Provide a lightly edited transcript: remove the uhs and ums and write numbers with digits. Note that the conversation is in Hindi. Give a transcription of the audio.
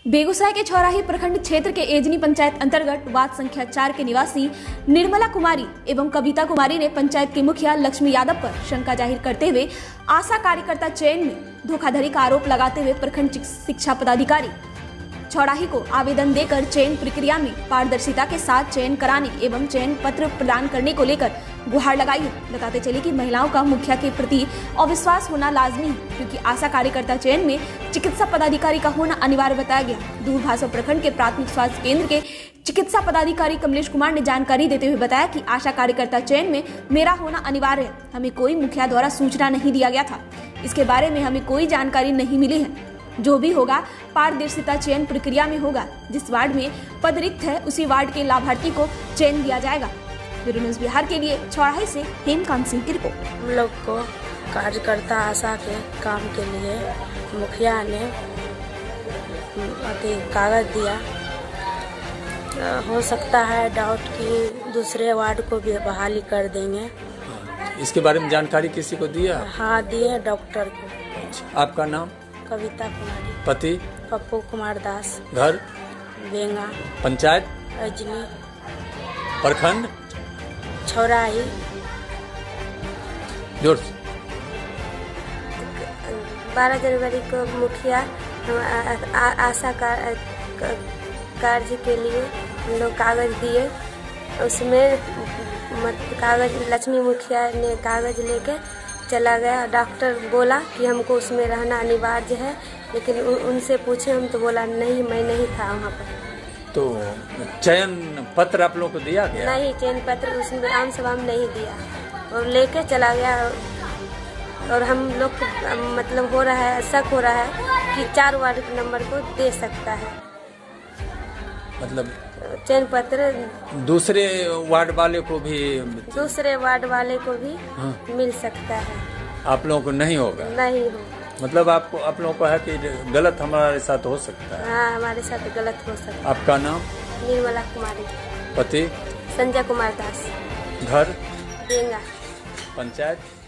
बेगूसराय के छौराही प्रखंड क्षेत्र के एजनी पंचायत अंतर्गत वार्ड संख्या 4 के निवासी निर्मला कुमारी एवं कविता कुमारी ने पंचायत के मुखिया लक्ष्मी यादव पर शंका जाहिर करते हुए आशा कार्यकर्ता चयन में धोखाधड़ी का आरोप लगाते हुए प्रखंड शिक्षा पदाधिकारी छौराही को आवेदन देकर चयन प्रक्रिया में पारदर्शिता के साथ चयन कराने एवं चयन पत्र प्रदान करने को लेकर गुहार लगाई है। बताते चले कि महिलाओं का मुखिया के प्रति अविश्वास होना लाजमी है, क्योंकि आशा कार्यकर्ता चयन में चिकित्सा पदाधिकारी का होना अनिवार्य बताया गया। दूरभाषा प्रखंड के प्राथमिक स्वास्थ्य केंद्र के चिकित्सा पदाधिकारी कमलेश कुमार ने जानकारी देते हुए बताया कि आशा कार्यकर्ता चयन में मेरा होना अनिवार्य है। हमें कोई मुखिया द्वारा सूचना नहीं दिया गया था, इसके बारे में हमें कोई जानकारी नहीं मिली है। जो भी होगा पारदर्शिता चयन प्रक्रिया में होगा। जिस वार्ड में पद रिक्त है उसी वार्ड के लाभार्थी को चयन दिया जाएगा। ब्यूरो न्यूज़ बिहार के लिए छौराही से हेमकांत सिंह की रिपोर्ट। हम लोग को कार्यकर्ता आशा के काम के लिए मुखिया ने कागज दिया। हो सकता है डाउट कि दूसरे वार्ड को भी बहाली कर देंगे। इसके बारे में जानकारी किसी को दिया? हाँ, दिए डॉक्टर को। आपका नाम? कविता कुमारी। पति? पप्पू कुमार दास। घर? बेंगा। पंचायत? अजनी। प्रखंड? छौराही। जोर 12 जनवरी को मुखिया आशा कार्य के लिए हम लोग कागज दिए। उसमें कागज लक्ष्मी मुखिया ने कागज लेके चला गया। डॉक्टर बोला कि हमको उसमें रहना अनिवार्य है, लेकिन उनसे पूछे हम तो बोला नहीं, मैं नहीं था वहाँ पर। तो चयन पत्र आप लोगों को दिया गया? नहीं, चयन पत्र उसमें आम सभा में नहीं दिया और लेके चला गया। और हम लोग मतलब हो रहा है, शक हो रहा है कि 4 वार्ड नंबर को दे सकता है। मतलब चयन पत्र दूसरे वार्ड वाले को भी? दूसरे वार्ड वाले को भी हाँ। मिल सकता है। आप लोगों को नहीं होगा? नहीं होगा। मतलब आपको आप लोगों को है कि गलत हमारे साथ हो सकता है? हाँ, हमारे साथ गलत हो सकता है। आपका नाम? निर्मला कुमारी। पति? संजय कुमार दास। घर? बेंगा। पंचायत?